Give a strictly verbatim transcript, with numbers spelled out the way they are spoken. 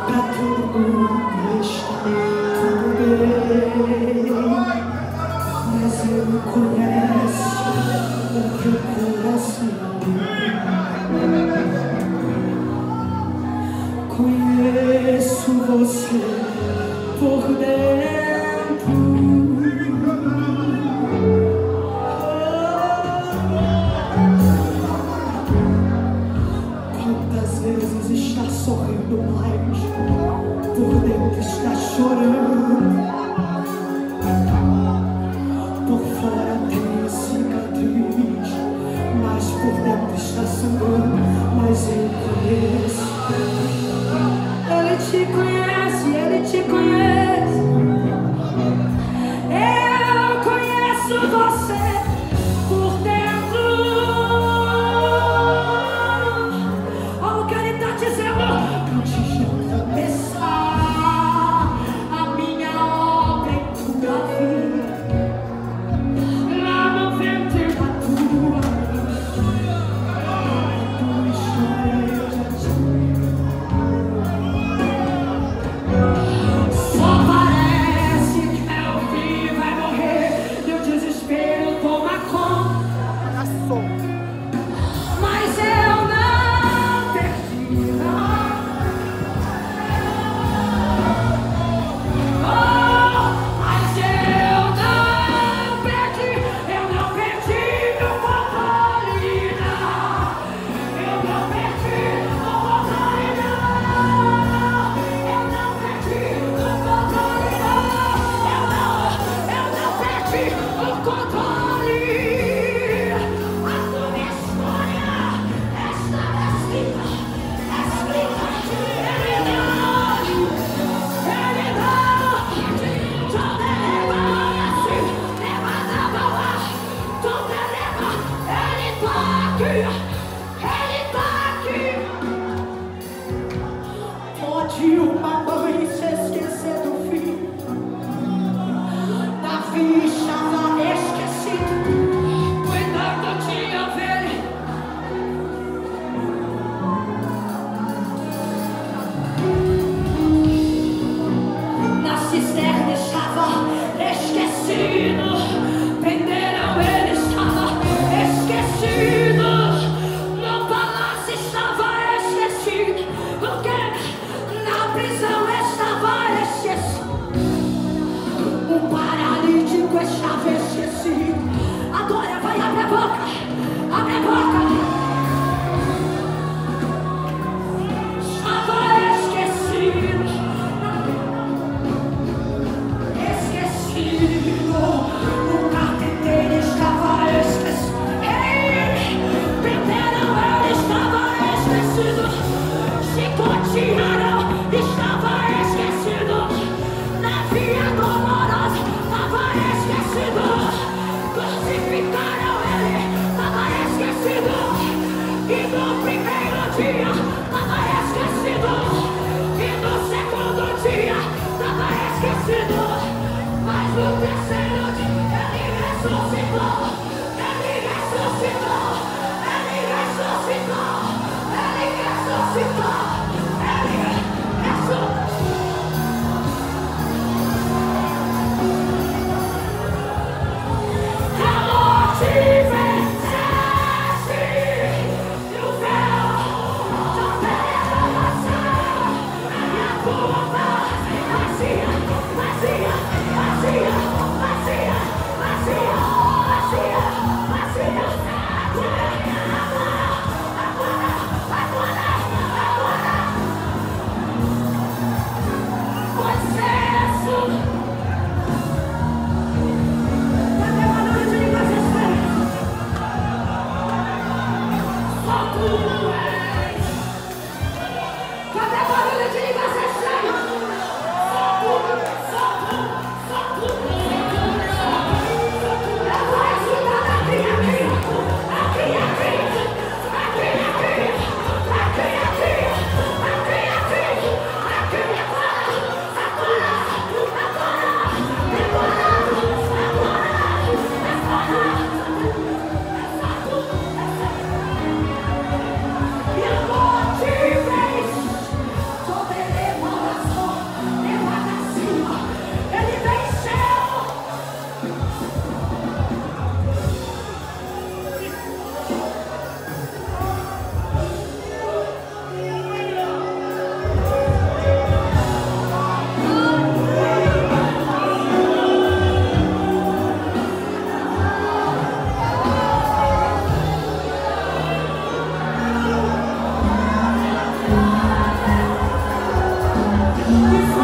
Pra todo mundo está tudo bem, mas Ele conhece o teu coração. Conheço você por dentro. Quantas vezes está sorrindo, mas por dentro está chorando. Por fora tem a cicatriz, mas por dentro está sangrando. Mas eu conheço. Ele te conhece, Ele te conhece. Eu conheço você por dentro. Olha o que Ele está dizendo. Antes de eu começar a minha obra em tua vida, lá no ventre da tua tua história eu já tinha. Só parece que é o fim, vai morrer e o desespero toma conta. Mas eu não perdi, não. Oh, mas eu não perdi, eu não perdi meu controle, não. Eu não perdi o controle, não. Eu não perdi o controle, não. Eu não, eu não perdi o controle. A tua história está escrita, escrita. Ele não, ele não. Tu te levaste, levanta a mão, tu te leva. Ele tá aqui, ele tá aqui. Pode uma mãe se esquecer do filho. Davi estava esquecido, cuidando de ovelha. Na cisterna estava esquecido, prenderam ele, estava esquecido. No palácio estava esquecido, porque na prisão estava esquecido. O paralítico estava esquecido. Agora vai, abre a boca, abre a boca. Estava esquecido, esquecido. O carpinteiro estava esquecido. Ei, prenderam ele, estava esquecido. Chicotearam, estava esquecido. Na via dolorosa, estava esquecido. Crucificaram ele, estava esquecido. que